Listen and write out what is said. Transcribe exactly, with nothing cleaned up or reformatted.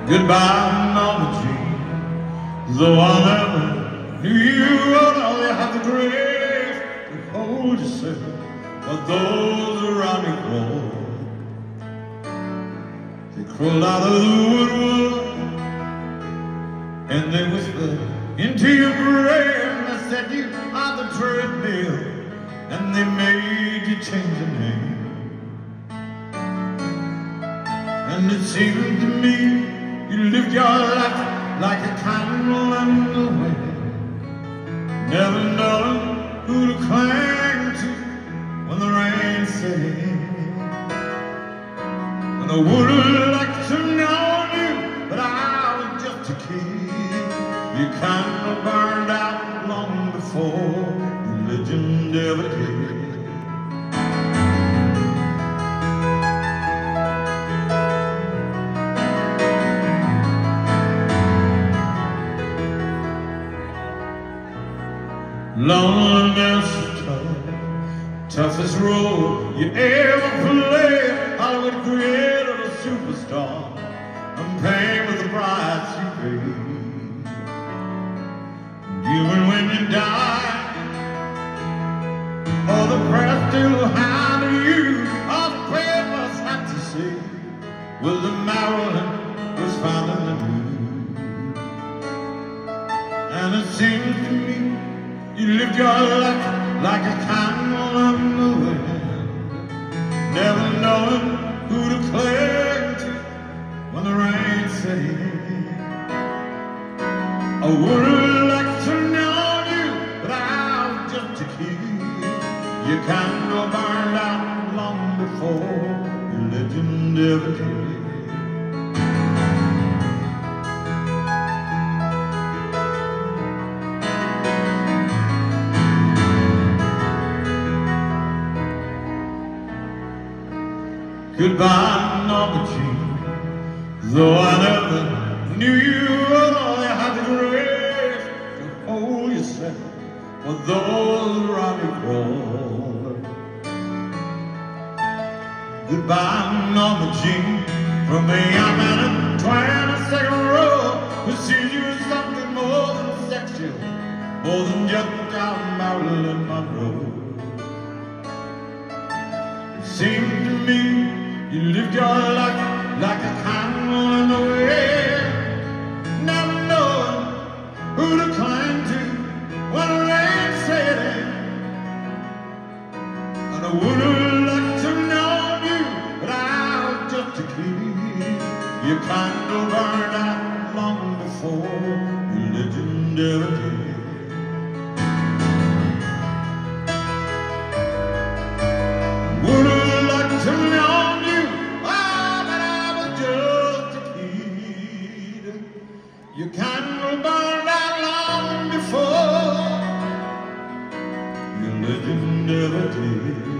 Goodbye, Mama Jean. Though I never knew you, oh, you have the grace to hold yourself, but those around me crawled. They crawled out of the woodwork and they whispered into your grave, and they said you are the treadmill, and they made you change your name. And it seemed to me you lived your life like a candle in the wind, never knowing who to cling to when the rain set in. And I would have liked to know you, but I was just a kid. Your candle burned out long before religion ever did. Loneliness is tough, toughest role you ever played. Hollywood created a superstar and paid with the price you paid. Even when you die, all the press still hounded you. All the papers had to say was that Marilyn was found in the nude. And it seems to me you lived your life like a candle in the wind, never knowing who to cling to when the rain set in. I would have liked to know you, but I was just a kid. Your candle burned out long before religion ever did. Goodbye, Norma Jean. Though I never knew you, oh, you had the grace to hold yourself for those around you crawled. Goodbye, Norma Jean, from the young man in twenty-second row who sees you as something more than sexual, more than just down Marilyn Monroe. It seemed to me you lived your life like a candle in the wind, never knowing who to cling to when the rain set in. And I would have liked to know you, but I was just a kid. Your candle burned out long before religion ever did. Would have liked to know your candle burned out long before religion never did.